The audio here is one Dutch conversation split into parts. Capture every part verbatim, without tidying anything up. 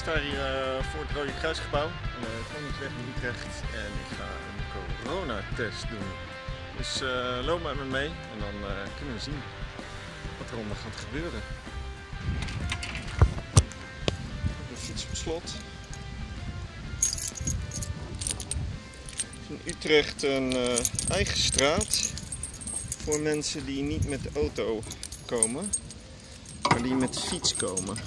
sta hier uh, voor het Rode Kruisgebouw aan de Koningsweg in Utrecht en ik ga een coronatest doen. Dus uh, loop met me mee en dan uh, kunnen we zien wat er onder gaat gebeuren. De fiets op slot. Het is in Utrecht een uh, eigen straat voor mensen die niet met de auto komen, maar die met de fiets komen.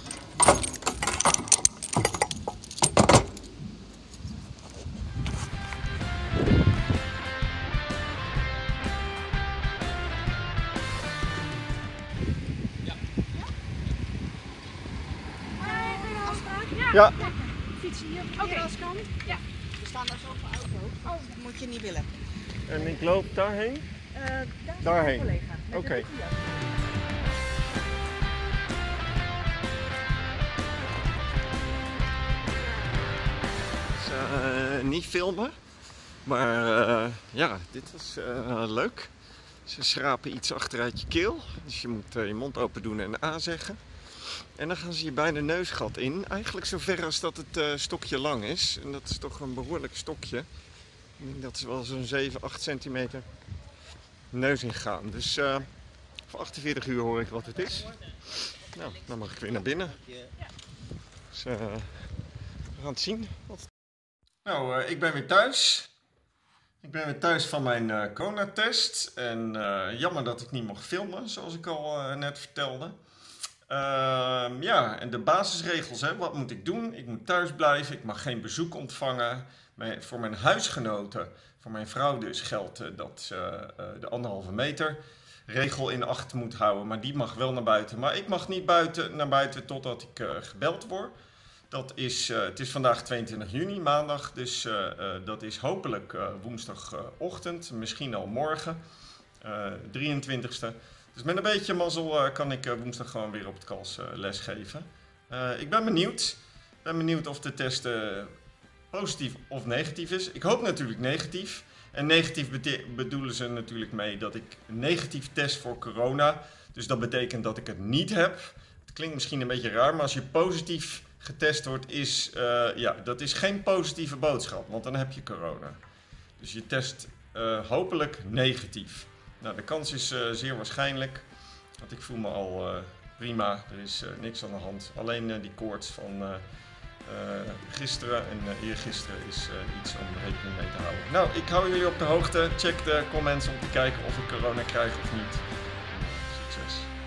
Ja. Fietsen hier op de kan. Ja. We staan daar zo op de auto. Oh, dat moet je niet willen. En ik loop daarheen? Uh, daar daarheen. Oké. Okay. Uh, niet filmen, maar uh, ja, dit was uh, leuk. Ze schrapen iets achteruit je keel, dus je moet uh, je mond open doen en A zeggen. En dan gaan ze je bijna neusgat in, eigenlijk zo ver als dat het uh, stokje lang is. En dat is toch een behoorlijk stokje. Ik denk dat ze wel zo'n zeven, acht centimeter neus ingaan. Dus uh, voor achtenveertig uur hoor ik wat het is. Nou, dan mag ik weer naar binnen. Dus uh, we gaan het zien. Wat... Nou, uh, ik ben weer thuis. Ik ben weer thuis van mijn uh, coronatest. En uh, jammer dat ik niet mocht filmen, zoals ik al uh, net vertelde. Uh, ja, en de basisregels, hè. Wat moet ik doen? Ik moet thuis blijven, ik mag geen bezoek ontvangen. Mijn, voor mijn huisgenoten, voor mijn vrouw dus, geldt uh, dat ze uh, de anderhalve meter regel in acht moet houden. Maar die mag wel naar buiten. Maar ik mag niet buiten, naar buiten totdat ik uh, gebeld word. Dat is, uh, het is vandaag tweeëntwintig juni, maandag, dus uh, uh, dat is hopelijk uh, woensdagochtend, misschien al morgen, uh, drieëntwintigste. Dus met een beetje mazzel uh, kan ik uh, woensdag gewoon weer op het K A S uh, lesgeven. Uh, ik ben benieuwd. Ik ben benieuwd of de test uh, positief of negatief is. Ik hoop natuurlijk negatief. En negatief bedoelen ze natuurlijk mee dat ik negatief test voor corona. Dus dat betekent dat ik het niet heb. Het klinkt misschien een beetje raar, maar als je positief getest wordt, is uh, ja, dat is geen positieve boodschap. Want dan heb je corona. Dus je test uh, hopelijk negatief. Nou, de kans is uh, zeer waarschijnlijk, want ik voel me al uh, prima, er is uh, niks aan de hand. Alleen uh, die koorts van uh, uh, gisteren en uh, eergisteren is uh, iets om rekening mee te houden. Nou, ik hou jullie op de hoogte. Check de comments om te kijken of ik corona krijg of niet. Succes!